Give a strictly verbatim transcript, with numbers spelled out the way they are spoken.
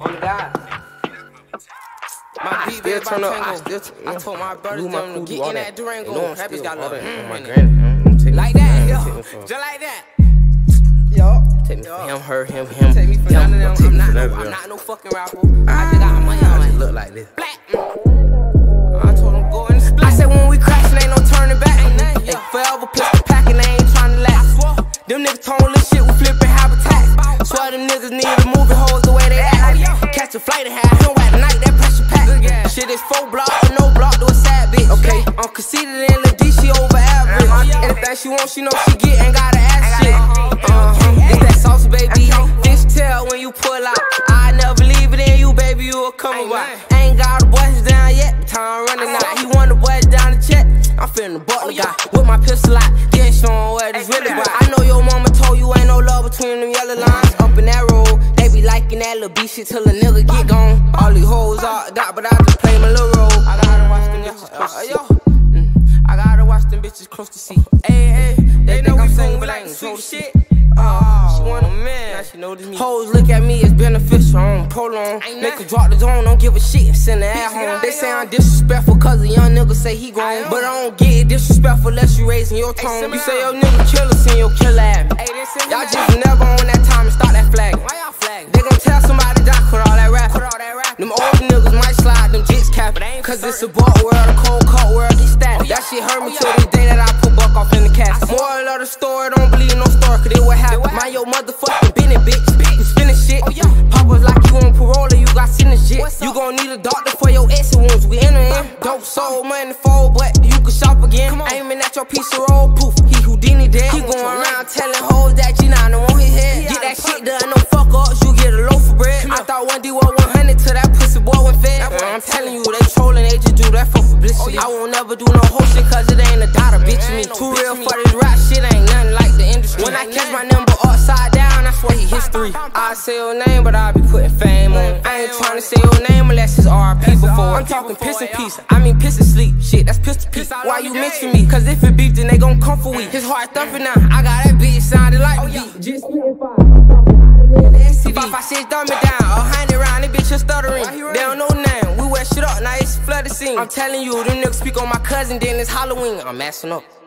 On God. My beat still turn up. I still turn up. I told my brothers them to get in that Durango. That bitch got love. Like that, yo. Just like that. Yo. Take me for him, her, him, him. Take me for none of them. I'm not, I'm not no fucking rapper. I just got my money on. I just look like this. Black. I told him go in the split. I said when we crashin', ain't no turning back. They forever pistol packing, they ain't trying to last. Them niggas told this shit, we flipping habitats. Swear them niggas need to move the hoes the way they act. Catch a flight and have him at night, that pressure pack. Shit is four block or no block to a sad bitch. Okay, I'm conceited in the D, she over average. Anything she want, she know she get, ain't gotta ask shit. Uh-huh, it's that sauce, baby. Fish tail when you pull out. I never leave it in you, baby, you will come about. Ain't got the boys down yet, time running out. He want the boys down to check. I'm feeling the butler guy with my pistol out, getting shown what it's really about. I know your mama told you ain't no love between them yellow lines. Up in that road, they be liking that little beat shit till a nigga get gone. All these hoes are got, but I just play my little role. I gotta watch them bitches close to see. Mm. I gotta watch them bitches close to see. Hey, hey, they, they know we sing, we like sweet shit. Oh, she want a man, now she notice me. Hoes look at me as beneficial, I don't prolong. Make her drop the zone, don't give a shit, send her at home. They say I'm disrespectful cause a young nigga say he grown. But I don't get disrespectful unless you raising your tone. You say your nigga killer, send your killer at me. Y'all just never on that time and start that flag. Why y'all flag? They gon' tell somebody die, quit all that rap. Them old niggas might slide, them jits cap. Cause it's a buck world, a cold cut world, get static. That shit hurt me till this day that I put buck off in the casket. Moral of the story, don't believe no story, cause it what happened. Mind your motherfucking business, bitch. You spinning shit. Papa's like you on parole and you got sentence shit. You gon' need a doctor for your exit wounds. We enter in. Dope sold money fold, but you can shop again. Aiming at your piece of road, poof. He Houdini dead. He going around telling hoes that G nine on his head. Get that shit done, no fuck ups, you get a loaf of bread. I thought one D was one hundred till that pussy boy went fed. I'm telling you, they trolling, they just do that for publicity. I won't never do no whole shit cause it ain't a dollar, bitch me. Too real for this rap shit, ain't nothing like the industry. When I catch my number upside down, that's what he history. I say your name, but I be putting fame on. I ain't trying to say your name unless it's R P before. I'm talking piss and peace, I mean piss and sleep. Shit, that's pistol piece. Why you mention me? Cause if it beef, then they gon' come for we. His heart thumping now, I got that bitch sounding like a beat. Just spitting fire. If I shit dumb it down, a hundred round, this bitch is stuttering. They don't know name, we wear shit up, now it's flooded scene. I'm telling you, them niggas speak on my cousin, then it's Halloween. I'm messing up.